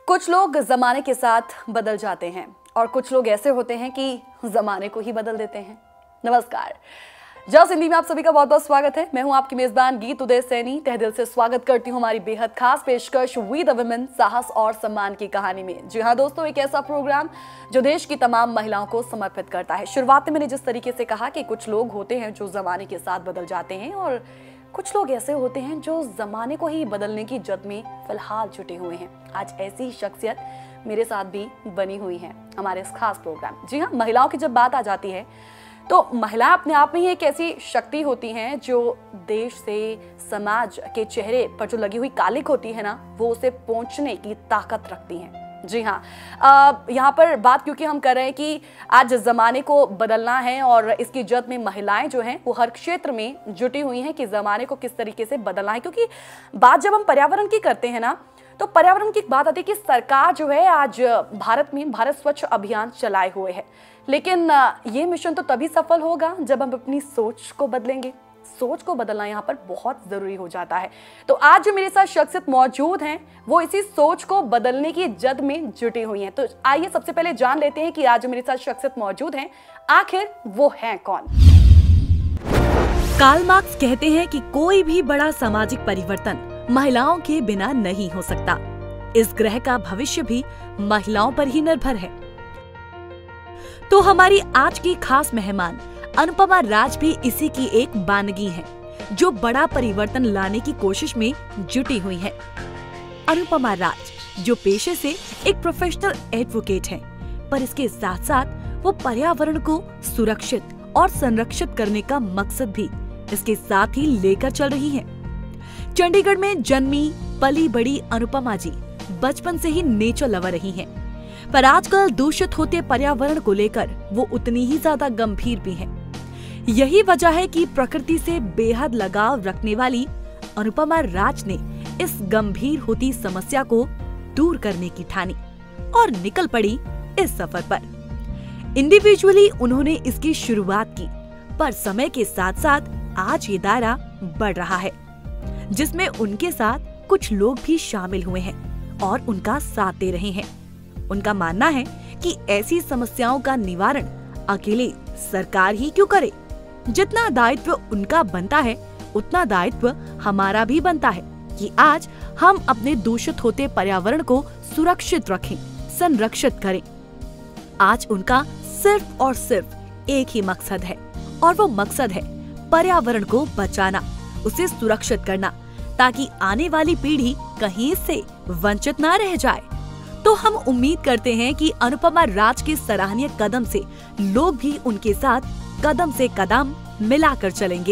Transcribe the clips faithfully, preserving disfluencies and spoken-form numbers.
कुछ लोग ज़माने के साथ बदल जाते हैं और कुछ लोग ऐसे होते हैं कि ज़माने को ही बदल देते हैं। नमस्कार, जस हिंदी में आप सभी का बहुत बहुत स्वागत है। मैं हूं आपकी मेजबान गीत उदय सैनी। तहे दिल से स्वागत करती हूं हमारी बेहद खास पेशकश वी द वुमेन साहस और सम्मान की कहानी में। जी हां दोस्तों, एक ऐसा प्रोग्राम जो देश की तमाम महिलाओं को समर्पित करता है। शुरुआत में मैंने जिस तरीके से कहा कि कुछ लोग होते हैं जो ज़माने के साथ बदल जाते हैं और कुछ लोग ऐसे होते हैं जो ज़माने को ही बदलने की जद में फिलहाल जुटे हुए हैं। आज ऐसी शख्सियत मेरे साथ भी बनी हुई है हमारे इस खास प्रोग्राम। जी हाँ, महिलाओं की जब बात आ जाती है तो महिलाएं अपने आप में ही एक ऐसी शक्ति होती हैं जो देश से, समाज के चेहरे पर जो लगी हुई कालिक होती है ना, वो उसे पोंछने की ताकत रखती हैं। जी हाँ, यहाँ पर बात क्योंकि हम कर रहे हैं कि आज ज़माने को बदलना है और इसकी जद में महिलाएं जो हैं वो हर क्षेत्र में जुटी हुई हैं कि ज़माने को किस तरीके से बदलना है। क्योंकि बात जब हम पर्यावरण की करते हैं ना, तो पर्यावरण की बात आती है कि सरकार जो है आज भारत में भारत स्वच्छ अभियान चलाए हुए है, लेकिन ये मिशन तो तभी सफल होगा जब हम अपनी सोच को बदलेंगे। सोच को बदलना यहाँ पर बहुत जरूरी हो जाता है। तो आज जो मेरे साथ शख्सियत मौजूद हैं वो इसी सोच को बदलने की जद में जुटी हुई हैं। तो आइए सबसे पहले जान लेते हैं कि आज जो मेरे साथ शख्सियत मौजूद हैं आखिर वो हैं कौन। कार्ल मार्क्स कहते हैं कि कोई भी बड़ा सामाजिक परिवर्तन महिलाओं के बिना नहीं हो सकता। इस ग्रह का भविष्य भी महिलाओं पर ही निर्भर है। तो हमारी आज की खास मेहमान अनुपमा राज भी इसी की एक बानगी है जो बड़ा परिवर्तन लाने की कोशिश में जुटी हुई है। अनुपमा राज जो पेशे से एक प्रोफेशनल एडवोकेट है, पर इसके साथ साथ वो पर्यावरण को सुरक्षित और संरक्षित करने का मकसद भी इसके साथ ही लेकर चल रही है। चंडीगढ़ में जन्मी पली बड़ी अनुपमा जी बचपन से ही नेचर लवर रही हैं, पर आजकल दूषित होते पर्यावरण को लेकर वो उतनी ही ज्यादा गंभीर भी हैं। यही वजह है कि प्रकृति से बेहद लगाव रखने वाली अनुपमा राज ने इस गंभीर होती समस्या को दूर करने की ठानी और निकल पड़ी इस सफर पर। इंडिविजुअली उन्होंने इसकी शुरुआत की, पर समय के साथ साथ आज ये दायरा बढ़ रहा है जिसमें उनके साथ कुछ लोग भी शामिल हुए हैं और उनका साथ दे रहे हैं। उनका मानना है कि ऐसी समस्याओं का निवारण अकेले सरकार ही क्यों करे। जितना दायित्व उनका बनता है उतना दायित्व हमारा भी बनता है कि आज हम अपने दूषित होते पर्यावरण को सुरक्षित रखें, संरक्षित करें। आज उनका सिर्फ और सिर्फ एक ही मकसद है और वो मकसद है पर्यावरण को बचाना, उसे सुरक्षित करना, ताकि आने वाली पीढ़ी कहीं से वंचित ना रह जाए। तो हम उम्मीद करते हैं कि अनुपमा राज के सराहनीय कदम से लोग भी उनके साथ कदम से कदम मिलाकर चलेंगे।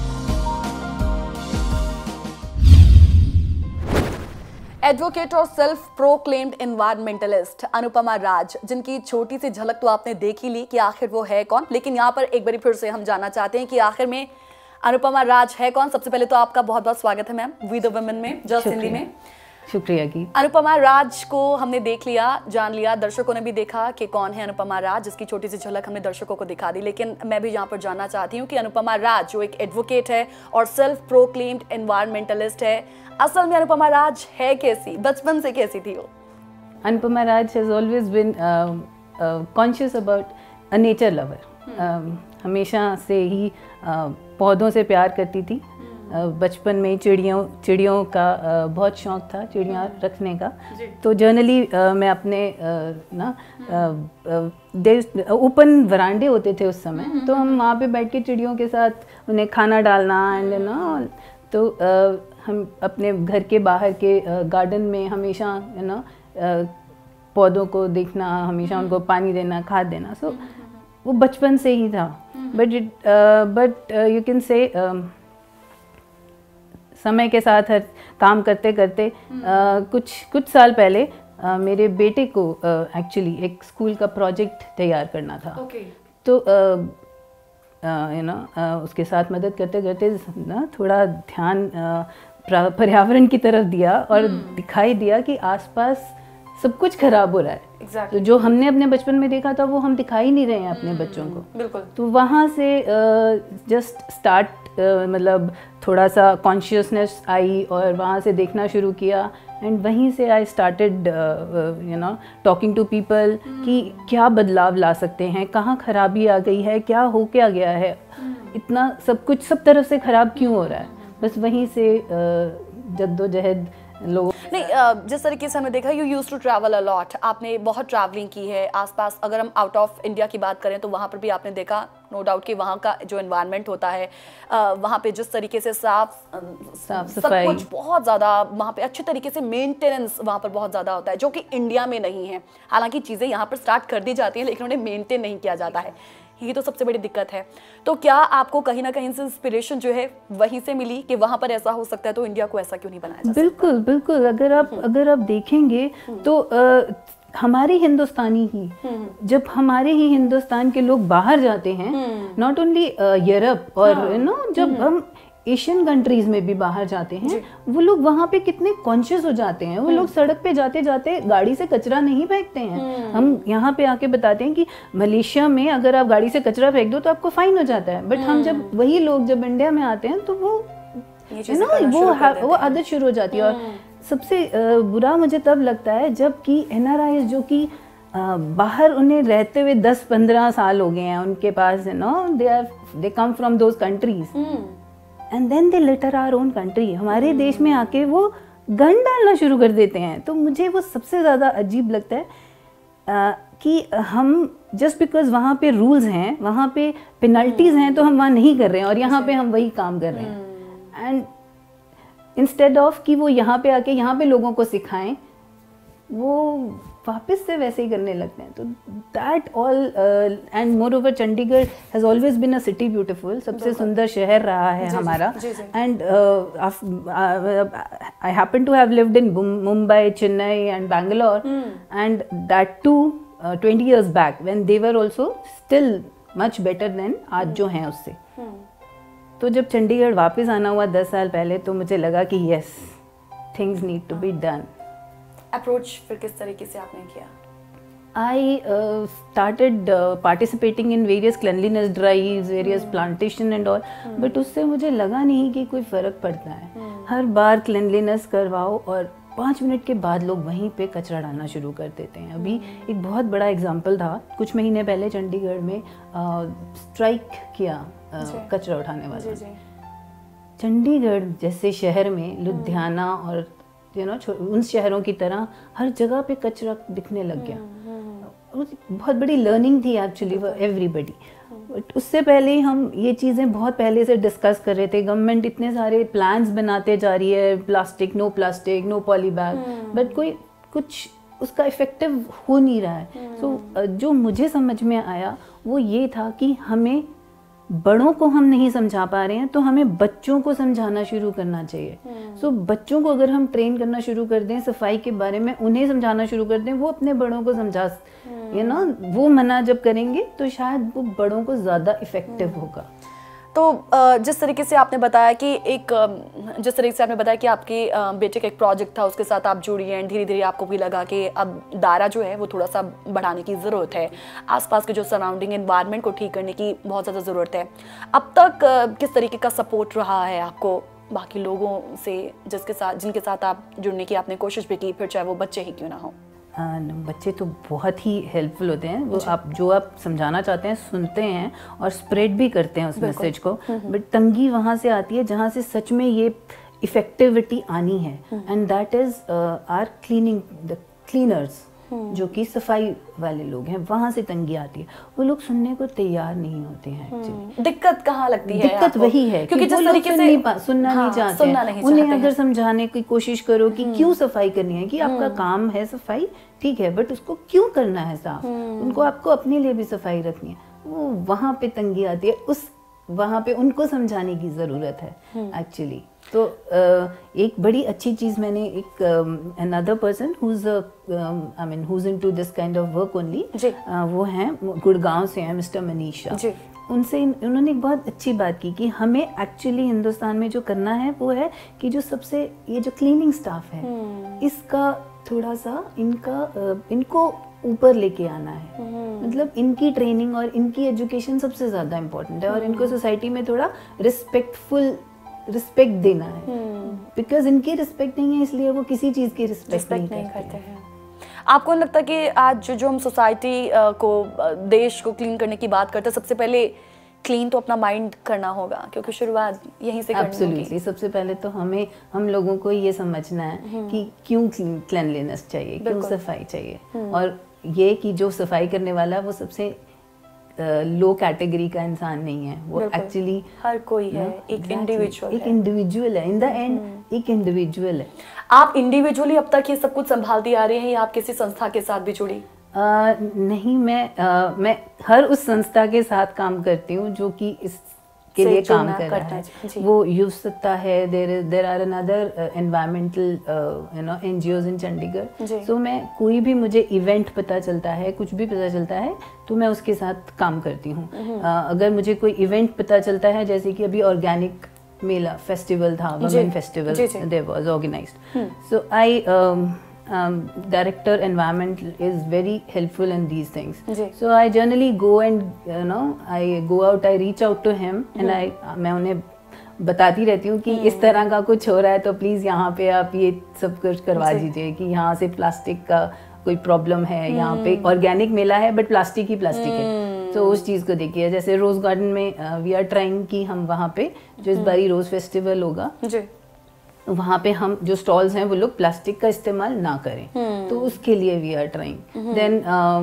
एडवोकेट और self proclaimed environmentalist Anupama Raj, जिनकी छोटी सी झलक तो आपने देख ही ली कि आखिर वो है कौन, लेकिन यहाँ पर एक बार फिर से हम जानना चाहते हैं कि आखिर में अनुपमा राज है कौन। सबसे पहले तो आपका बहुत बहुत स्वागत है मैम वी द वुमेन में, जस्ट हिंदी में। शुक्रिया की। अनुपमा राज को हमने देख लिया, जान लिया, दर्शकों ने भी देखा कि कौन है अनुपमा राज, जिसकी छोटी सी झलक हमने दर्शकों को दिखा दी। लेकिन मैं भी यहाँ पर जानना चाहती हूँ कि अनुपमा राज जो एक एडवोकेट है और सेल्फ प्रोक्लेम्ड एनवायरमेंटलिस्ट है, असल में अनुपमा राज है कैसी, बचपन से कैसी थी वो? Anupama Raj has always been conscious about a nature lover. हमेशा से ही uh, पौधों से प्यार करती थी। बचपन में चिड़ियों चिड़ियों का बहुत शौक़ था, चिड़ियाँ रखने का। तो जनरली मैं अपने ना ओपन वरांडे होते थे उस समय, तो हम वहाँ पे बैठ के चिड़ियों के साथ उन्हें खाना डालना एंड ना, तो हम अपने घर के बाहर के गार्डन में हमेशा यू नो पौधों को देखना, हमेशा उनको पानी देना, खाद देना। सो वो बचपन से ही था। But it but you can say समय के साथ हर काम करते करते uh, कुछ कुछ साल पहले uh, मेरे बेटे को एक्चुअली uh, एक स्कूल का प्रोजेक्ट तैयार करना था। okay. तो यू नो उसके साथ मदद करते करते ना थोड़ा ध्यान uh, पर्यावरण की तरफ दिया और hmm. दिखाई दिया कि आसपास सब कुछ खराब हो रहा है। exactly. तो जो हमने अपने बचपन में देखा था वो हम दिखाई नहीं रहे हैं अपने बच्चों को। बिल्कुल। तो वहाँ से जस्ट स्टार्ट मतलब थोड़ा सा कॉन्शियसनेस आई और वहाँ से देखना शुरू किया एंड वहीं से I started you know talking to people कि क्या बदलाव ला सकते हैं, कहाँ खराबी आ गई है, क्या हो क्या गया है, इतना सब कुछ सब तरफ से ख़राब क्यों हो रहा है। बस वहीं से uh, जद्दोजहद लोगों नहीं, जिस तरीके से हमने देखा you use to travel a lot, आपने बहुत ट्रैवलिंग की है आसपास। अगर हम आउट ऑफ इंडिया की बात करें तो वहाँ पर भी आपने देखा नो डाउट कि वहाँ का जो एनवायरनमेंट होता है, वहाँ पे जिस तरीके से साफ साफ सब सफाई कुछ बहुत ज़्यादा, वहाँ पे अच्छे तरीके से मेंटेनेंस वहाँ पर बहुत ज़्यादा होता है, जो कि इंडिया में नहीं है। हालांकि चीज़ें यहाँ पर स्टार्ट कर दी जाती हैं लेकिन उन्हें मेंटेन नहीं किया जाता है, ये तो सबसे बड़ी दिक्कत है। तो क्या आपको कहीं ना कहीं से इंस्पिरेशन जो है वहीं से मिली कि वहाँ पर ऐसा हो सकता है तो इंडिया को ऐसा क्यों नहीं बनाया जा सकता? बिल्कुल बिल्कुल। अगर आप अगर आप देखेंगे तो आ, हमारे हिंदुस्तानी ही जब हमारे ही हिंदुस्तान के लोग बाहर जाते हैं, नॉट ओनली यूरोप और यू नो जब हम एशियन कंट्रीज में भी बाहर जाते हैं, वो लोग वहाँ पे कितने कॉन्शियस हो जाते हैं। वो लोग सड़क पे जाते जाते गाड़ी से कचरा नहीं फेंकते हैं। हम यहाँ पे आके बताते हैं कि मलेशिया में अगर आप गाड़ी से कचरा फेंक दो तो आपको फाइन हो जाता है, बट हम जब वही लोग जब इंडिया में आते हैं तो वो यू नो वो वो आदत शुरू हो जाती है। और सबसे बुरा मुझे तब लगता है जब कि एन आर आईज़ जो कि बाहर उन्हें रहते हुए दस पंद्रह साल हो गए हैं, उनके पास you know they are they come from those countries and then they litter our own country. हमारे देश में आके वो गन डालना शुरू कर देते हैं। तो मुझे वो सबसे ज़्यादा अजीब लगता है आ, कि हम जस्ट बिकॉज वहाँ पे रूल्स हैं, वहाँ पे पेनल्टीज हैं, तो हम वहाँ नहीं कर रहे हैं और यहाँ पे हम वही काम कर रहे हैं। एंड इंस्टेड ऑफ कि वो यहाँ पे आके यहाँ पे लोगों को सिखाएं, वो वापस से वैसे ही करने लगते हैं। तो that all and moreover Chandigarh has always been a city beautiful, सबसे सुंदर शहर रहा है हमारा। And I happen to have lived in Mumbai, Chennai and Bangalore and that too twenty years back when they were also still much better than आज जो हैं उससे। तो जब चंडीगढ़ वापस आना हुआ दस साल पहले तो मुझे लगा कि yes things need to be done. Approach फिर किस तरीके से आपने किया? I uh, started uh, participating in various cleanliness drives, various plantation and all, but उससे मुझे लगा नहीं कि कोई फ़र्क पड़ता है। हर बार cleanliness करवाओ और पाँच मिनट के बाद लोग वहीं पे कचरा डालना शुरू कर देते हैं। अभी एक बहुत बड़ा एग्जाम्पल था, कुछ महीने पहले चंडीगढ़ में स्ट्राइक किया कचरा उठाने वाला। चंडीगढ़ जैसे शहर में लुधियाना और यू नो उन शहरों की तरह हर जगह पे कचरा दिखने लग गया। बहुत बड़ी लर्निंग थी एक्चुअली फॉर एवरीबडी। बट उससे पहले हम ये चीज़ें बहुत पहले से डिस्कस कर रहे थे। गवर्नमेंट इतने सारे प्लान्स बनाते जा रही है, plastic no plastic no poly bag, but कोई कुछ उसका इफेक्टिव हो नहीं रहा है। सो so, जो मुझे समझ में आया वो ये था कि हमें बड़ों को हम नहीं समझा पा रहे हैं तो हमें बच्चों को समझाना शुरू करना चाहिए। सो so, बच्चों को अगर हम ट्रेन करना शुरू कर दें सफाई के बारे में, उन्हें समझाना शुरू कर दें, वो अपने बड़ों को समझा यू नो वो मना जब करेंगे तो शायद वो बड़ों को ज़्यादा इफेक्टिव होगा। तो जिस तरीके से आपने बताया कि एक जिस तरीके से आपने बताया कि आपके बेटे का एक प्रोजेक्ट था, उसके साथ आप जुड़ी हैं, धीरे धीरे आपको भी लगा कि अब दायरा जो है वो थोड़ा सा बढ़ाने की ज़रूरत है, आसपास के जो सराउंडिंग एनवायरनमेंट को ठीक करने की बहुत ज़्यादा ज़रूरत है। अब तक किस तरीके का सपोर्ट रहा है आपको बाकी लोगों से जिसके साथ जिनके साथ आप जुड़ने की आपने कोशिश भी की, फिर चाहे वो बच्चे ही क्यों ना हो? आ, बच्चे तो बहुत ही हेल्पफुल होते हैं। वो आप जो आप समझाना चाहते हैं सुनते हैं और स्प्रेड भी करते हैं उस मैसेज को। बट तंगी वहाँ से आती है जहाँ से सच में ये इफेक्टिविटी आनी है, and that is our cleaning the cleaners, जो कि सफाई वाले लोग हैं, वहाँ से तंगी आती है। वो लोग सुनने को तैयार नहीं होते हैं। दिक्कत कहाँ लगती है? दिक्कत वही है क्योंकि जिस तरीके से सुन सुनना हाँ, नहीं चाहते सुनना नहीं उन्हें चाहते अगर समझाने की कोशिश करो कि क्यों सफाई करनी है, कि आपका काम है सफाई, ठीक है, बट उसको क्यों करना है साफ, उनको आपको अपने लिए भी सफाई रखनी है, वो वहाँ पे तंगी आती है। उस वहाँ पे उनको समझाने की ज़रूरत है एक्चुअली। तो एक बड़ी अच्छी चीज़ मैंने एक another person who is I mean who is into this kind of work only, वो हैं गुड़गांव से हैं, मिस्टर मनीषा। उनसे उन्होंने एक बहुत अच्छी बात की कि हमें एक्चुअली हिंदुस्तान में जो करना है वो है कि जो सबसे ये जो क्लीनिंग स्टाफ है इसका थोड़ा सा इनका इनको ऊपर लेके आना है। मतलब इनकी ट्रेनिंग और इनकी एजुकेशन सबसे ज़्यादा इम्पोर्टेंट है और इनको सोसाइटी में थोड़ा रिस्पेक्टफुल रिस्पेक्ट देना है, बिकॉज इनकी रिस्पेक्ट नहीं है इसलिए वो किसी चीज़ की रिस्पेक्ट नहीं, नहीं करते हैं। आपको नहीं लगता कि आज जो हम सोसाइटी को देश को क्लीन करने की बात करते हैं सबसे पहले क्लीन तो अपना माइंड करना होगा, क्योंकि शुरुआत यहीं से करनी होगी। सबसे पहले तो हमें हम लोगों को ये समझना है कि क्यों क्लीनलीनेस चाहिए, क्यों सफाई चाहिए, और ये कि जो सफाई करने वाला है वो सबसे लो कैटेगरी का इंसान नहीं है, वो एक्चुअली हर कोई है, एक इंडिविजुअल एक इंडिविजुअल है, इन द एंड एक इंडिविजुअल है। आप इंडिविजुअली अब तक ये सब कुछ संभालती आ रही हैं या आप किसी संस्था के साथ भी जुड़ी? Uh, नहीं, मैं uh, मैं हर उस संस्था के साथ काम करती हूँ जो कि इसके लिए काम कर रहा है। वो युव सत्ता है, there there are another environmental you know NGOs in Chandigarh. So मैं कोई भी मुझे इवेंट पता चलता है, कुछ भी पता चलता है तो मैं उसके साथ काम करती हूँ। uh, अगर मुझे कोई इवेंट पता चलता है, जैसे कि अभी ऑर्गेनिक मेला फेस्टिवल था, women festival there was organised, so I Um, director environment is very helpful in these things. So I generally go and you know I go out, I reach out to him and I मैं उन्हें बताती रहती हूँ कि इस तरह का कुछ हो रहा है तो प्लीज़ यहाँ पे आप ये सब कुछ करवा दीजिए, कि यहाँ से प्लास्टिक का कोई प्रॉब्लम है, यहाँ पे ऑर्गेनिक मेला है बट प्लास्टिक ही प्लास्टिक है, तो उस चीज़ को देखिए। जैसे रोज़ गार्डन में वी आर ट्राइंग कि हम वहाँ पे जो इस बारी रोज़ फेस्टिवल होगा वहाँ पे हम जो स्टॉल्स हैं वो लोग प्लास्टिक का इस्तेमाल ना करें, hmm. तो उसके लिए we are trying. Then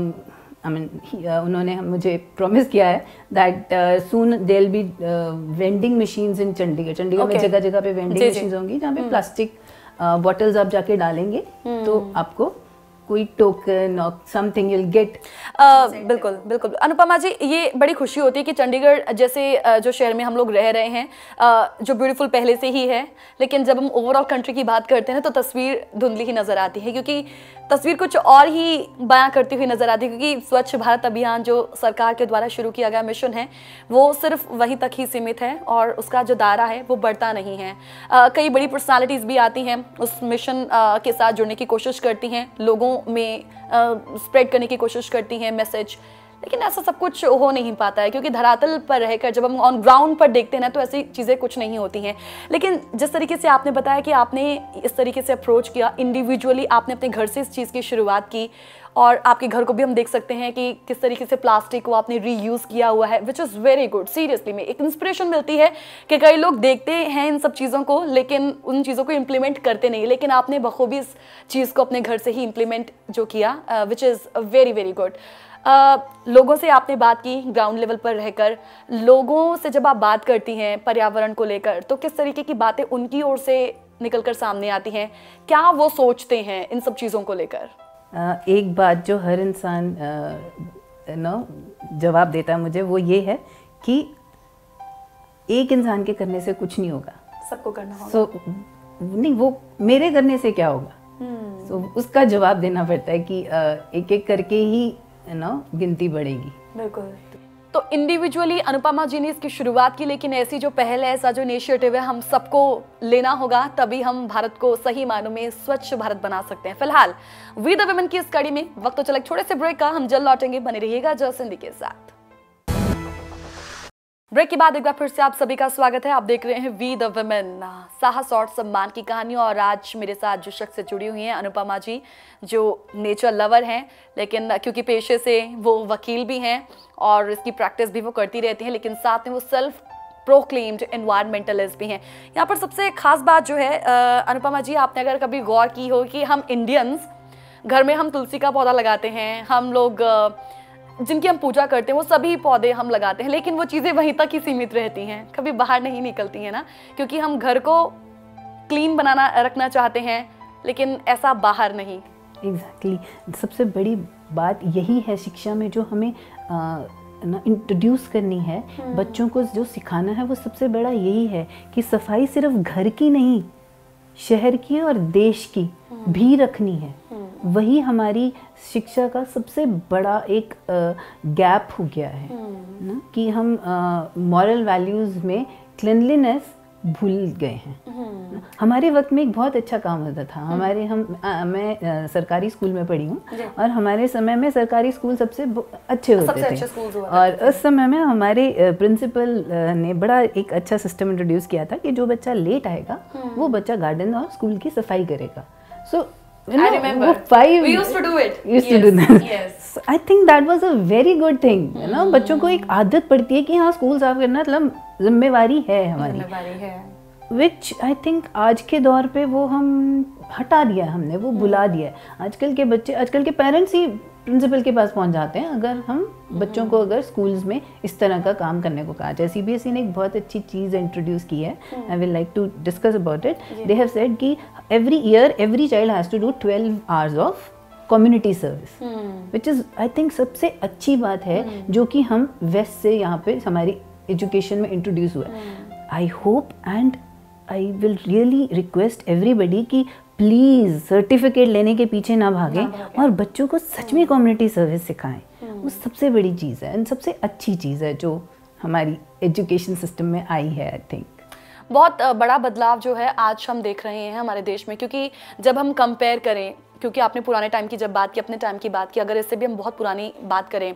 I mean उन्होंने मुझे प्रॉमिस किया है that soon there will be vending machines in Chandigarh. Chandigarh में जगह जगह पे वेंडिंग मशीन्स होंगी जहाँ पे प्लास्टिक बॉटल्स आप जाके डालेंगे तो आपको कोई टोकन और समथिंग यू विल गेट। बिल्कुल बिल्कुल अनुपमा जी, ये बड़ी खुशी होती है कि चंडीगढ़ जैसे uh, जो शहर में हम लोग रह रहे हैं, uh, जो ब्यूटीफुल पहले से ही है, लेकिन जब हम ओवरऑल कंट्री की बात करते हैं तो तस्वीर धुंधली ही नजर आती है, क्योंकि तस्वीर कुछ और ही बयां करती हुई नजर आती है। क्योंकि स्वच्छ भारत अभियान जो सरकार के द्वारा शुरू किया गया मिशन है वो सिर्फ वहीं तक ही सीमित है और उसका जो दायरा है वो बढ़ता नहीं है। uh, कई बड़ी पर्सनालिटीज़ भी आती हैं उस मिशन uh, के साथ जुड़ने की कोशिश करती हैं, लोगों में स्प्रेड uh, करने की कोशिश करती हैं मैसेज, लेकिन ऐसा सब कुछ हो नहीं पाता है क्योंकि धरातल पर रहकर जब हम ऑन ग्राउंड पर देखते हैं ना तो ऐसी चीज़ें कुछ नहीं होती हैं। लेकिन जिस तरीके से आपने बताया कि आपने इस तरीके से अप्रोच किया, इंडिविजुअली आपने अपने घर से इस चीज़ की शुरुआत की और आपके घर को भी हम देख सकते हैं कि किस तरीके से प्लास्टिक को आपने रीयूज़ किया हुआ है, which is very good. Seriously में एक इंस्पिरेशन मिलती है कि कई लोग देखते हैं इन सब चीज़ों को लेकिन उन चीज़ों को इम्प्लीमेंट करते नहीं, लेकिन आपने बखूबी इस चीज़ को अपने घर से ही इम्प्लीमेंट जो किया, which is very very good. Uh, लोगों से आपने बात की ग्राउंड लेवल पर रहकर, लोगों से जब आप बात करती हैं पर्यावरण को लेकर तो किस तरीके की बातें उनकी ओर से निकलकर सामने आती हैं, क्या वो सोचते हैं इन सब चीज़ों को लेकर? uh, एक बात जो हर इंसान नो uh, जवाब देता है मुझे, वो ये है कि एक इंसान के करने से कुछ नहीं होगा, सबको करना होगा। so, नहीं, वो मेरे करने से क्या होगा, hmm. so, उसका जवाब देना पड़ता है कि uh, एक एक करके ही नो गिनती बढ़ेगी। बिल्कुल। तो इंडिविजुअली अनुपमा जी ने इसकी शुरुआत की, लेकिन ऐसी जो पहल है, ऐसा जो इनिशिएटिव है हम सबको लेना होगा, तभी हम भारत को सही मायनों में स्वच्छ भारत बना सकते हैं। फिलहाल वी द वुमेन की इस कड़ी में वक्त तो चला छोटे से ब्रेक का, हम जल्द लौटेंगे, बने रहिएगा जस हिंदी के साथ। ब्रेक के बाद एक बार फिर से आप सभी का स्वागत है। आप देख रहे हैं वी द वुमेन, साहस और सम्मान की कहानियों, और आज मेरे साथ जो शख्स से जुड़ी हुई हैं अनुपमा जी, जो नेचर लवर हैं, लेकिन क्योंकि पेशे से वो वकील भी हैं और इसकी प्रैक्टिस भी वो करती रहती हैं, लेकिन साथ में वो सेल्फ प्रोक्लेम्ड एनवायरमेंटलिस्ट भी हैं। यहाँ पर सबसे खास बात जो है अनुपमा जी, आपने अगर कभी गौर की हो कि हम इंडियंस घर में हम तुलसी का पौधा लगाते हैं, हम लोग जिनकी हम पूजा करते हैं वो सभी पौधे हम लगाते हैं, लेकिन वो चीज़ें वहीं तक ही सीमित रहती हैं, कभी बाहर नहीं निकलती हैं ना, क्योंकि हम घर को क्लीन बनाना रखना चाहते हैं लेकिन ऐसा बाहर नहीं। Exactly exactly. सबसे बड़ी बात यही है शिक्षा में जो हमें ना इंट्रोड्यूस करनी है, बच्चों को जो सिखाना है वो सबसे बड़ा यही है कि सफाई सिर्फ घर की नहीं, शहर की और देश की भी रखनी है। वही हमारी शिक्षा का सबसे बड़ा एक गैप हो गया है ना, कि हम मॉरल वैल्यूज़ में क्लिनलीनेस भूल गए हैं। हमारे वक्त में एक बहुत अच्छा काम होता था हमारे, हम आ, मैं आ, सरकारी स्कूल में पढ़ी हूँ और हमारे समय में सरकारी स्कूल सबसे अच्छे होते सबसे थे अच्छे स्कूल हुआ और उस समय में हमारे प्रिंसिपल ने बड़ा एक अच्छा सिस्टम इंट्रोड्यूस किया था कि जो बच्चा लेट आएगा वो बच्चा गार्डन और स्कूल की सफाई करेगा। सो You know, I remember. Five, we used to do it. Used yes. to do that. Yes. I think that was a very good thing. You know, बच्चों को एक आदत पड़ती है कि हाँ स्कूल साफ करना मतलब जिम्मेवारी है हमारी। जिम्मेवारी है। Which I think आज के दौर पे वो हम हटा दिया है हमने, वो बुला दिया है। आजकल के बच्चे, आजकल के पेरेंट्स ही प्रिंसिपल के पास पहुंच जाते हैं अगर हम बच्चों को अगर स्कूल्स में इस तरह का काम करने को कहा जाए। सीबीएसई ने एक बहुत अच्छी चीज़ इंट्रोड्यूस की है, I will like to discuss about it. They have said कि every year every child has to do twelve hours of community service, which is I think सबसे अच्छी बात है hmm. जो कि हम वेस्ट से यहाँ पे हमारी एजुकेशन में इंट्रोड्यूस हुआ है। I hope and I will really request everybody कि प्लीज़ सर्टिफिकेट लेने के पीछे ना भागें और बच्चों को सच में कम्युनिटी सर्विस सिखाएं। वो सबसे बड़ी चीज़ है, सबसे अच्छी चीज़ है जो हमारी एजुकेशन सिस्टम में आई है। आई थिंक बहुत बड़ा बदलाव जो है आज हम देख रहे हैं हमारे देश में, क्योंकि जब हम कंपेयर करें, क्योंकि आपने पुराने टाइम की जब बात की, अपने टाइम की बात की, अगर इससे भी हम बहुत पुरानी बात करें,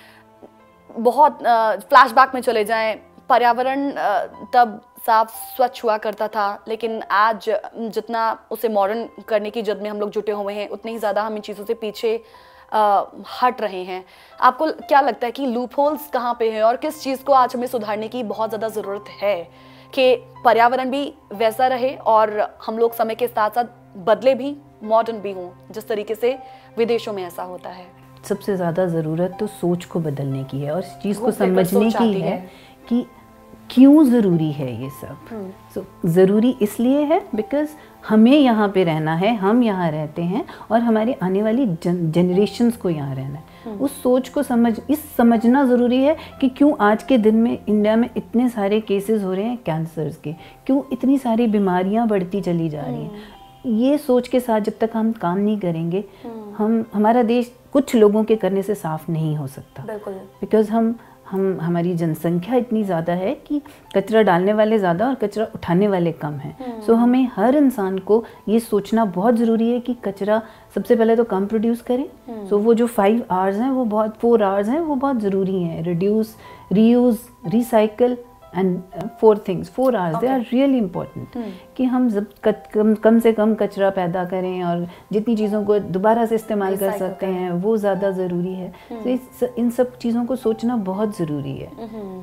बहुत फ्लैशबैक में चले जाएं, पर्यावरण तब साफ स्वच्छ हुआ करता था, लेकिन आज जितना उसे मॉडर्न करने की जद में हम लोग जुटे हुए हैं उतनी ही ज़्यादा हम इन चीज़ों से पीछे आ, हट रहे हैं। आपको क्या लगता है कि लूप होल्स कहाँ पे हैं और किस चीज़ को आज हमें सुधारने की बहुत ज़्यादा ज़रूरत है कि पर्यावरण भी वैसा रहे और हम लोग समय के साथ साथ बदले भी, मॉडर्न भी हों, जिस तरीके से विदेशों में ऐसा होता है? सबसे ज़्यादा ज़रूरत तो सोच को बदलने की है और इस चीज़ को समझने की है, है कि क्यों ज़रूरी है ये सब। सो so, ज़रूरी इसलिए है बिकॉज़ हमें यहाँ पे रहना है, हम यहाँ रहते हैं और हमारे आने वाली जन, जनरेशन्स को यहाँ रहना है। उस सोच को समझ इस समझना ज़रूरी है कि क्यों आज के दिन में इंडिया में इतने सारे केसेस हो रहे हैं कैंसर्स के, क्यों इतनी सारी बीमारियाँ बढ़ती चली जा रही हैं। ये सोच के साथ जब तक हम काम नहीं करेंगे, हम हमारा देश कुछ लोगों के करने से साफ नहीं हो सकता। बिकॉज़ हम हम हमारी जनसंख्या इतनी ज़्यादा है कि कचरा डालने वाले ज़्यादा और कचरा उठाने वाले कम हैं। सो so, हमें हर इंसान को ये सोचना बहुत ज़रूरी है कि कचरा सबसे पहले तो कम प्रोड्यूस करें। सो so, वो जो फाइव आवर्स हैं वो बहुत फोर आवर्स हैं वो बहुत ज़रूरी हैं। Reduce, reuse, recycle and four things, four hours they are really important कि हम जब कम कम से कम कचरा पैदा करें और जितनी चीज़ों को दोबारा से इस्तेमाल कर सकते हैं वो ज़्यादा ज़रूरी है। तो इस इन सब चीज़ों को सोचना बहुत ज़रूरी है।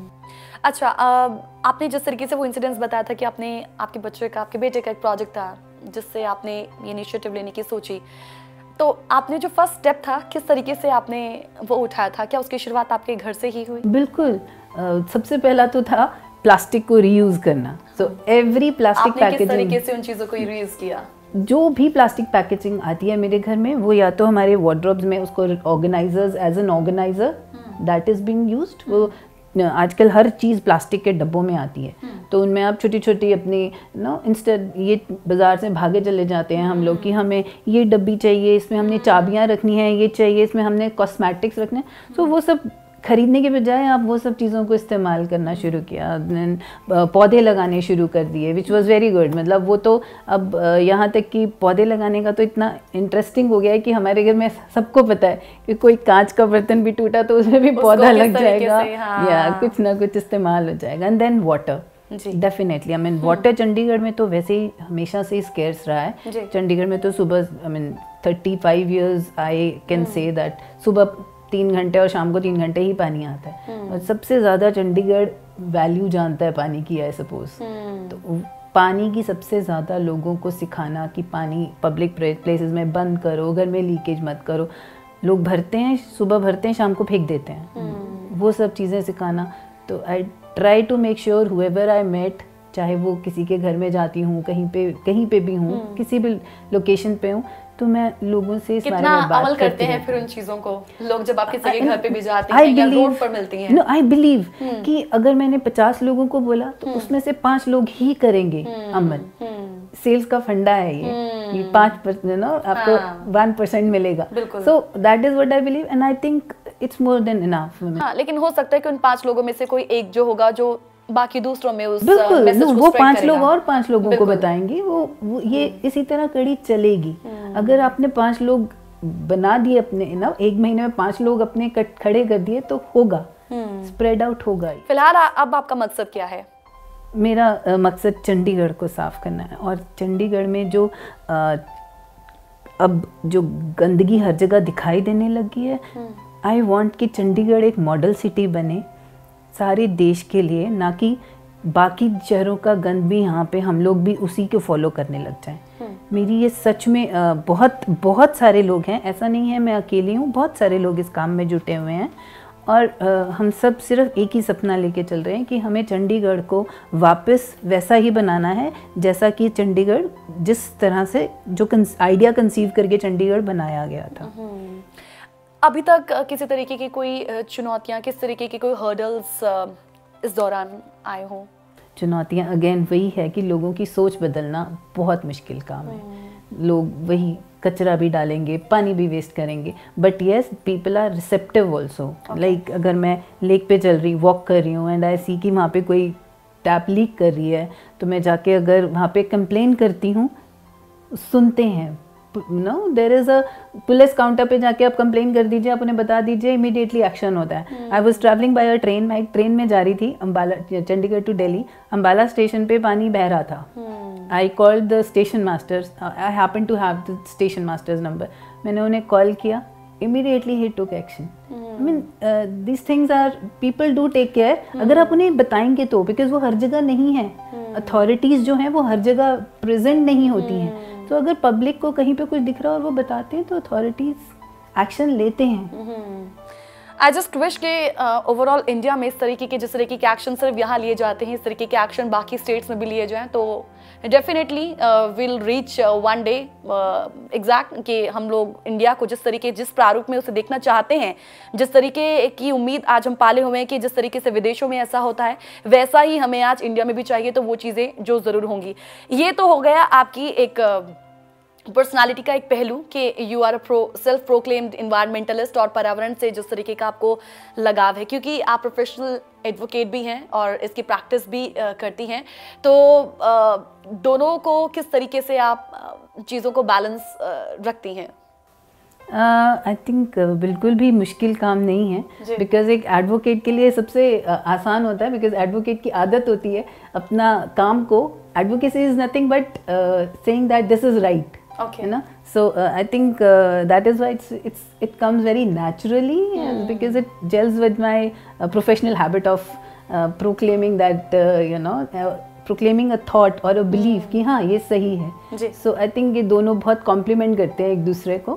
अच्छा, आपने जिस तरीके से वो इंसिडेंट्स बताया था कि आपने आपके बच्चे का, आपके बेटे का एक प्रोजेक्ट था जिससे आपने ये इनिशिएटिव लेने की सोची, तो आपने जो फर्स्ट स्टेप था किस तरीके से आपने वो उठाया था? क्या उसकी शुरुआत आपके घर से ही हुई? बिल्कुल, uh, सबसे पहला तो था प्लास्टिक को रीयूज करना। सो एवरी प्लास्टिक पैकेजिंग, किस तरीके से उन चीज़ों को रीयूज किया? जो भी प्लास्टिक पैकेजिंग आती है मेरे घर में वो या तो हमारे वार्डरोब्स में उसको organisers as an organiser that is being used. वो आजकल हर चीज़ प्लास्टिक के डब्बों में आती है, तो उनमें आप छोटी छोटी अपनी नो इंस्टेड ये बाज़ार से भागे चले जाते हैं हम लोग कि हमें ये डब्बी चाहिए, इसमें हमने चाबियां रखनी है, ये चाहिए, इसमें हमने कॉस्मेटिक्स रखने हैं। तो वो सब खरीदने के बजाय आप वो सब चीज़ों को इस्तेमाल करना शुरू किया, पौधे लगाने शुरू कर दिए, विच वॉज़ वेरी गुड। मतलब वो तो अब यहाँ तक कि पौधे लगाने का तो इतना इंटरेस्टिंग हो गया है कि हमारे घर में सबको पता है कि कोई कांच का बर्तन भी टूटा तो उसमें भी पौधा लग जाएगा, हाँ। या कुछ ना कुछ इस्तेमाल हो जाएगा। And then water, definitely I mean water Chandigarh में तो वैसे ही हमेशा से स्केर्स रहा है। चंडीगढ़ में तो सुबह I mean thirty five years I can say that सुबह तीन घंटे और शाम को तीन घंटे ही पानी आता है। और सबसे ज़्यादा चंडीगढ़ वैल्यू जानता है पानी की, आई सपोज। तो पानी की सबसे ज़्यादा लोगों को सिखाना कि पानी पब्लिक प्लेसेस में बंद करो, घर में लीकेज मत करो। लोग भरते हैं, सुबह भरते हैं, शाम को फेंक देते हैं, वो सब चीज़ें सिखाना। तो I try to make sure whoever I met, चाहे वो किसी के घर में जाती हूँ, कहीं पे कहीं पे भी हूँ, किसी भी लोकेशन पे हूँ, तो मैं लोगों से इस बारे में बात अमल करते हैं फिर उन चीज़ों को लोग जब आप किसी के घर पे भी जाते हैं या रोड पर मिलती हैं? नो, आई बिलीव कि अगर मैंने पचास लोगों को बोला तो उसमें से पांच लोग ही करेंगे अमल। सेल्स का फंडा है ये, कि पाँच परसेंट नो आपको वन परसेंट मिलेगा. So that is what I believe and I think it's more than enough. हाँ, लेकिन हो सकता है कि उन पांच लोगों में से कोई एक जो होगा जो बाकी दूसरों में उस बिल्कुल मैसेज को वो स्प्रेड पांच करेगा. लोग और पांच लोगों को बताएंगे. वो, वो ये इसी तरह कड़ी चलेगी. अगर आपने पांच लोग बना दिए अपने ना एक महीने में पांच लोग अपने खड़े कर दिए तो होगा, स्प्रेड आउट होगा. फिलहाल अब आपका मकसद क्या है? मेरा आ, मकसद चंडीगढ़ को साफ करना है. और चंडीगढ़ में जो आ, अब जो गंदगी हर जगह दिखाई देने लगी है, आई वांट कि चंडीगढ़ एक मॉडल सिटी बने सारे देश के लिए, ना कि बाकी शहरों का गंद भी यहाँ पे हम लोग भी उसी को फॉलो करने लग जाएं. मेरी ये सच में आ, बहुत बहुत सारे लोग हैं, ऐसा नहीं है मैं अकेली हूँ, बहुत सारे लोग इस काम में जुटे हुए हैं. और आ, हम सब सिर्फ एक ही सपना लेके चल रहे हैं कि हमें चंडीगढ़ को वापस वैसा ही बनाना है जैसा कि चंडीगढ़ जिस तरह से जो आइडिया कंसीव करके चंडीगढ़ बनाया गया था. अभी तक किसी तरीके की कोई चुनौतियाँ, किस तरीके की कोई हर्डल्स इस दौरान आए हों? चुनौतियाँ अगेन वही है कि लोगों की सोच बदलना बहुत मुश्किल काम है. लोग वही कचरा भी डालेंगे, पानी भी वेस्ट करेंगे, but yes people are receptive also. Like अगर मैं लेक पे चल रही वॉक कर रही हूँ एंड आई सी कि वहाँ पे कोई टैप लीक कर रही है, तो मैं जाके अगर वहाँ पे कंप्लेन करती हूँ, सुनते हैं. No there is a police counter पे जाके आप कंप्लेन कर दीजिए, आप उन्हें बता दीजिए, इमीडिएटली एक्शन होता है. I was travelling by a train, मैं एक ट्रेन में जा रही थी अंबाला चंडीगढ़ टू दिल्ली. अंबाला स्टेशन पे पानी बह रहा था. I called the station masters, I happen to have the station master's number. मैंने उन्हें कॉल किया, इमीडिएटली ही took action. I mean this things are people do take care अगर आप उन्हें बताएंगे तो, बिकॉज वो हर जगह नहीं है. अथॉरिटीज जो हैं वो हर जगह प्रेजेंट नहीं होती हैं. तो अगर पब्लिक को कहीं पे कुछ दिख रहा है और वो बताते हैं तो अथॉरिटीज एक्शन लेते हैं. आई जस्ट विश के ओवरऑल इंडिया में इस तरीके के जिस तरीके के एक्शन सिर्फ यहाँ लिए जाते हैं, इस तरीके के एक्शन बाकी स्टेट्स में भी लिए जाएं तो definitely will reach one day exact कि हम लोग इंडिया को जिस तरीके जिस प्रारूप में उसे देखना चाहते हैं, जिस तरीके की उम्मीद आज हम पाले हुए हैं कि जिस तरीके से विदेशों में ऐसा होता है वैसा ही हमें आज इंडिया में भी चाहिए, तो वो चीज़ें जो ज़रूर होंगी. ये तो हो गया आपकी एक पर्सनालिटी का एक पहलू कि you are a pro self proclaimed environmentalist और पर्यावरण से जिस तरीके का आपको लगाव है, क्योंकि आप प्रोफेशनल एडवोकेट भी हैं और इसकी प्रैक्टिस भी uh, करती हैं. तो uh, दोनों को किस तरीके से आप uh, चीज़ों को बैलेंस uh, रखती हैं? आई uh, थिंक uh, बिल्कुल भी मुश्किल काम नहीं है, बिकॉज एक एडवोकेट के लिए सबसे uh, आसान होता है, बिकॉज एडवोकेट की आदत होती है अपना काम को, advocacy is nothing but saying that this is right. Okay. You know, so uh, I think uh, that is why it's it's it comes very naturally mm. because it gels with my uh, professional habit of uh, proclaiming that uh, you know uh, proclaiming a thought or a belief mm. कि हाँ ये सही है. So I think ये दोनों बहुत complement करते हैं एक दूसरे को.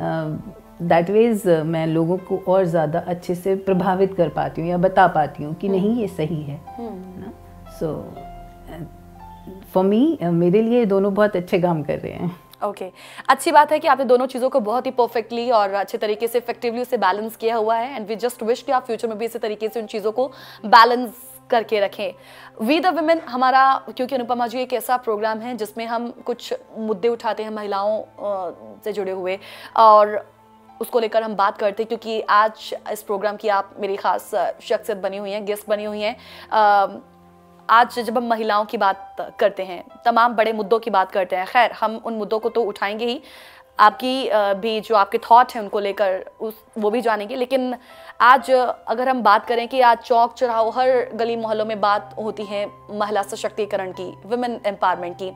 That ways uh, मैं लोगों को और ज़्यादा अच्छे से प्रभावित कर पाती हूँ या बता पाती हूँ कि mm. नहीं ये सही है. mm. So uh, for me uh, मेरे लिए दोनों बहुत अच्छे काम कर रहे हैं. Okay okay. अच्छी बात है कि आपने दोनों चीज़ों को बहुत ही परफेक्टली और अच्छे तरीके से इफेक्टिवली उसे बैलेंस किया हुआ है एंड वी जस्ट विश कि आप फ्यूचर में भी इसी तरीके से उन चीज़ों को बैलेंस करके रखें. वी द वुमेन हमारा, क्योंकि अनुपमा जी एक ऐसा प्रोग्राम है जिसमें हम कुछ मुद्दे उठाते हैं महिलाओं से जुड़े हुए और उसको लेकर हम बात करते हैं, क्योंकि आज इस प्रोग्राम की आप मेरी खास शख्सियत बनी हुई हैं, गेस्ट बनी हुई हैं. आज जब हम महिलाओं की बात करते हैं, तमाम बड़े मुद्दों की बात करते हैं, खैर हम उन मुद्दों को तो उठाएंगे ही, आपकी भी जो आपके थॉट हैं उनको लेकर उस वो भी जानेंगे, लेकिन आज अगर हम बात करें कि आज चौक चौराहों हर गली मोहल्लों में बात होती है महिला सशक्तिकरण की, वुमेन एम्पावरमेंट की,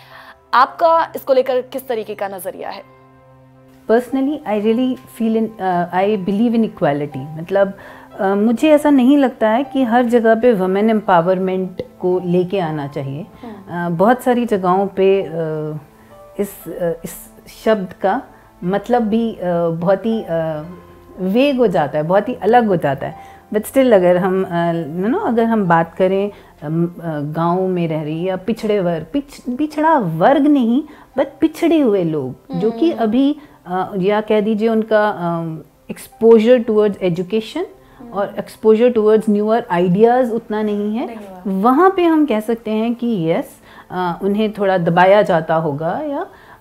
आपका इसको लेकर किस तरीके का नज़रिया है? Personally I really feel in I believe in equality. मतलब Uh, मुझे ऐसा नहीं लगता है कि हर जगह पे वुमेन एम्पावरमेंट को लेके आना चाहिए. uh, बहुत सारी जगहों पे uh, इस uh, इस शब्द का मतलब भी uh, बहुत ही वेग uh, हो जाता है, बहुत ही अलग हो जाता है. बट स्टिल अगर हम यू नो अगर हम बात करें uh, गाँव में रह रही या पिछड़े वर्ग, पिछ, पिछड़ा वर्ग नहीं बट पिछड़े हुए लोग जो कि अभी uh, या कह दीजिए उनका एक्सपोजर टूवर्ड्स एजुकेशन और एक्सपोजर टूवर्ड्स न्यूअर आइडियाज़ उतना नहीं है, वहाँ पे हम कह सकते हैं कि यस उन्हें थोड़ा दबाया जाता होगा या